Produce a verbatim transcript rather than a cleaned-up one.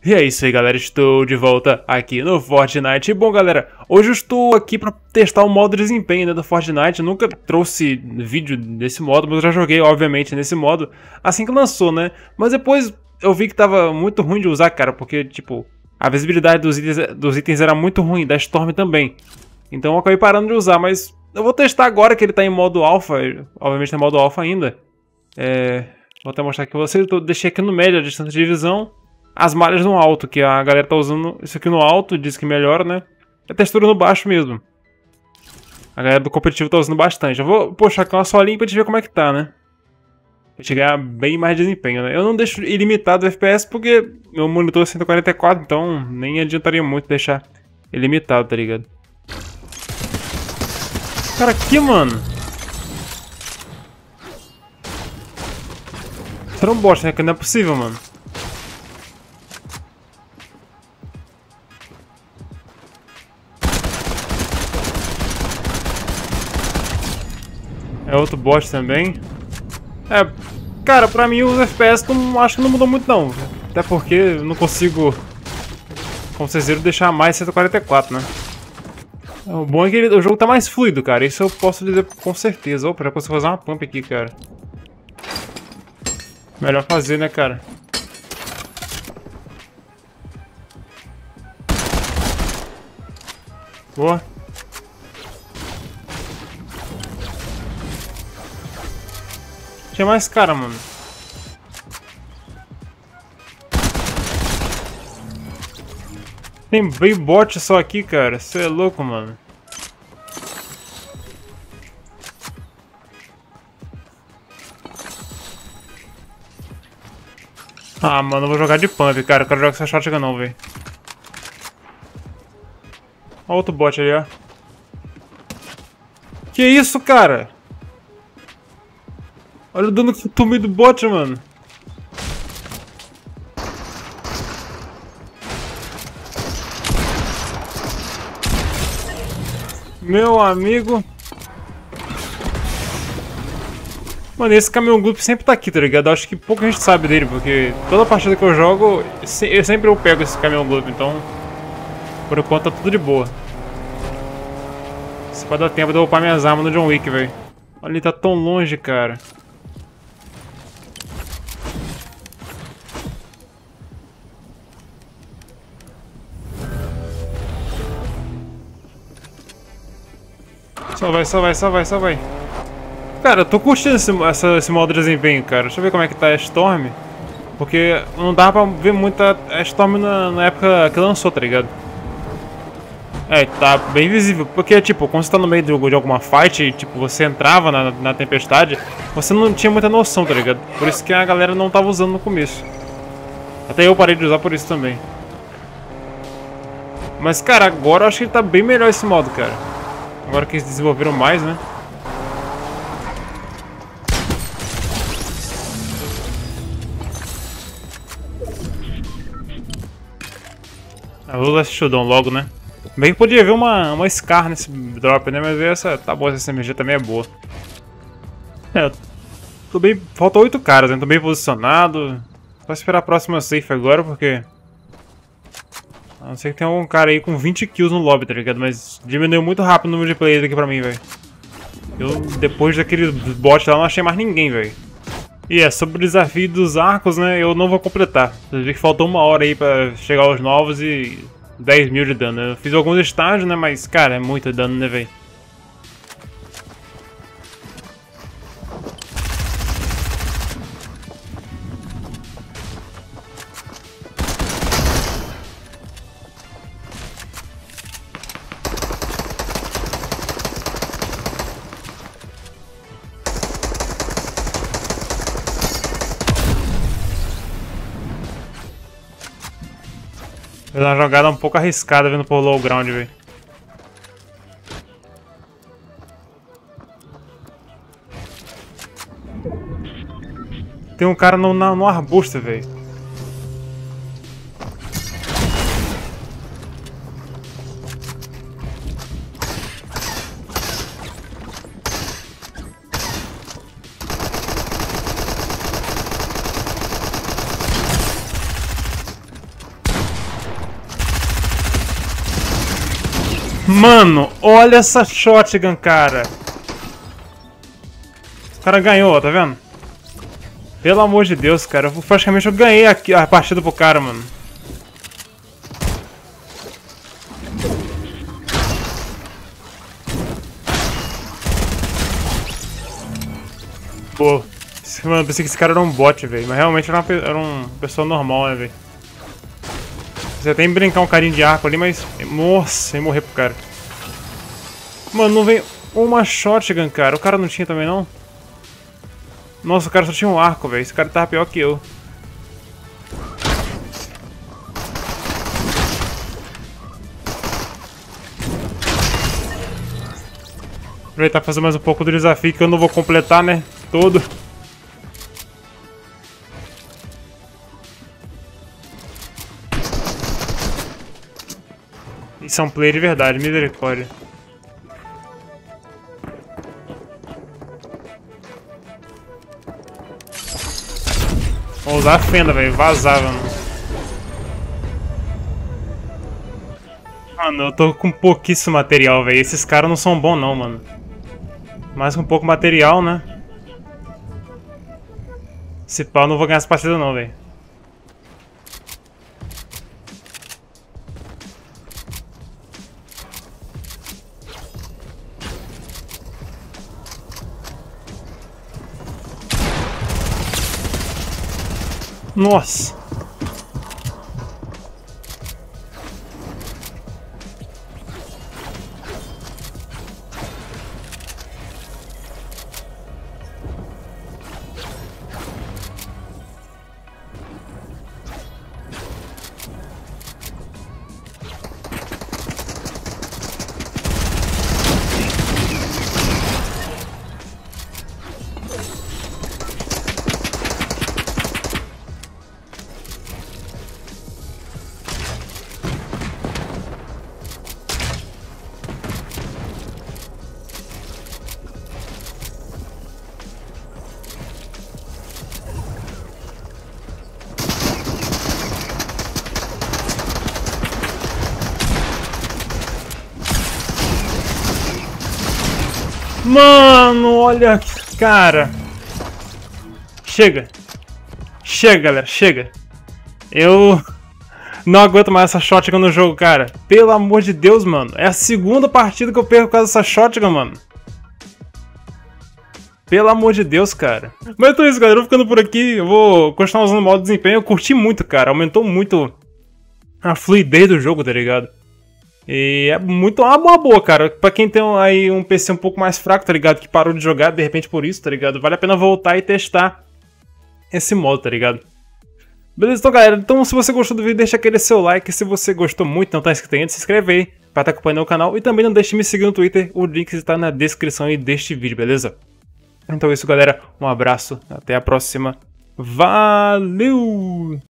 E é isso aí, galera, estou de volta aqui no Fortnite. E bom, galera, hoje eu estou aqui para testar o modo de desempenho, né, do Fortnite. Eu nunca trouxe vídeo desse modo, mas eu já joguei, obviamente, nesse modo assim que lançou, né? Mas depois eu vi que tava muito ruim de usar, cara, porque, tipo, a visibilidade dos itens, dos itens era muito ruim, da Storm também. Então eu acabei parando de usar, mas eu vou testar agora que ele tá em modo alpha, obviamente tá em modo alpha ainda. É... Vou até mostrar aqui pra vocês, eu deixei aqui no médio a distância de visão. As malhas no alto, que a galera tá usando isso aqui no alto, diz que melhora, né? E a textura no baixo mesmo. A galera do competitivo tá usando bastante. Eu vou puxar aqui uma solinha pra gente ver como é que tá, né? Pra gente ganhar bem mais desempenho, né? Eu não deixo ilimitado o F P S porque meu monitor é cento e quarenta e quatro, então nem adiantaria muito deixar ilimitado, tá ligado? Cara, aqui, mano. Você não bosta, né? Que não é possível, mano. É outro bot também. É, cara, pra mim os F P S não, acho que não mudou muito não. Até porque eu não consigo, como vocês viram, deixar mais cento e quarenta e quatro, né? O bom é que ele, o jogo tá mais fluido, cara. Isso eu posso dizer com certeza. Opa, já consigo fazer uma pump aqui, cara. Melhor fazer, né, cara? Boa. Tinha mais cara, mano. Tem bem bot só aqui, cara. Você é louco, mano. Ah, mano, eu vou jogar de pump, cara. Eu quero jogar com essa shotgun não, velho. Olha outro bot ali, ó. Que isso, cara? Olha o dano que eu tomei do bot, mano. Meu amigo. Mano, esse caminhão gloop sempre tá aqui, tá ligado? Eu acho que pouca gente sabe dele, porque toda partida que eu jogo, eu sempre eu pego esse caminhão gloop, então por enquanto tá tudo de boa. Se vai dar tempo de eu upar minhas armas no John Wick, velho. Olha, ele tá tão longe, cara. Só vai, só vai, só vai, só vai. Cara, eu tô curtindo esse, essa, esse modo de desempenho, cara. Deixa eu ver como é que tá a Storm. Porque não dava pra ver muito a, a Storm na, na época que lançou, tá ligado? É, tá bem visível. Porque, tipo, quando você tá no meio de, de alguma fight e, tipo, você entrava na, na tempestade, você não tinha muita noção, tá ligado? Por isso que a galera não tava usando no começo. Até eu parei de usar por isso também. Mas, cara, agora eu acho que ele tá bem melhor esse modo, cara. Agora que eles desenvolveram mais, né? Eu vou usar esse showdown logo, né? Bem que podia ver uma, uma Scar nesse drop, né? Mas essa, tá boa, essa M G também é boa. É, eu tô bem... Faltam oito caras, né? Tô bem posicionado. Só esperar a próxima safe agora, porque... A não ser que tenha algum cara aí com vinte kills no lobby, tá ligado? Mas diminuiu muito rápido o número de players aqui pra mim, velho. Eu, depois daquele bot lá, não achei mais ninguém, velho. E é, sobre o desafio dos arcos, né? Eu não vou completar. Vocês viram que faltou uma hora aí pra chegar aos novos e... dez mil de dano. Eu fiz alguns estágios, né? Mas, cara, é muito dano, né, velho? É uma jogada um pouco arriscada vindo por low ground, velho. Tem um cara no, no, no arbusto, velho. Mano, olha essa shotgun, cara. O cara ganhou, tá vendo? Pelo amor de Deus, cara. Eu, praticamente eu ganhei aqui a partida pro cara, mano. Pô, mano, pensei que esse cara era um bot, velho. Mas realmente era uma, era uma pessoa normal, né, velho? Você tem que brincar um carinho de arco ali, mas... Nossa, ia morrer pro cara. Mano, não vem uma shotgun, cara. O cara não tinha também, não? Nossa, o cara só tinha um arco, velho. Esse cara tava pior que eu. Aproveitar pra fazer mais um pouco do desafio que eu não vou completar, né? Todo. Isso é um player de verdade, misericórdia. Vou usar a fenda, velho. Vazar, mano. Mano, eu tô com pouquíssimo material, velho. Esses caras não são bons, não, mano. Mais com pouco material, né? Esse pau eu não vou ganhar essa partida, não, velho. Nossa! Mano, olha, cara. Chega. Chega, galera, chega. Eu não aguento mais essa shotgun no jogo, cara. Pelo amor de Deus, mano. É a segunda partida que eu perco por causa dessa shotgun, mano. Pelo amor de Deus, cara. Mas então é isso, galera. Eu vou ficando por aqui. Eu vou continuar usando o modo de desempenho. Eu curti muito, cara. Aumentou muito a fluidez do jogo, tá ligado? E é muito uma boa, boa, cara. Pra quem tem aí um P C um pouco mais fraco, tá ligado? Que parou de jogar, de repente por isso, tá ligado? Vale a pena voltar e testar esse modo, tá ligado? Beleza, então, galera. Então, se você gostou do vídeo, deixa aquele seu like. Se você gostou muito e não tá inscrito ainda, se inscreve aí pra estar acompanhando o canal. E também não deixe de me seguir no Twitter. O link está na descrição aí deste vídeo, beleza? Então é isso, galera. Um abraço. Até a próxima. Valeu!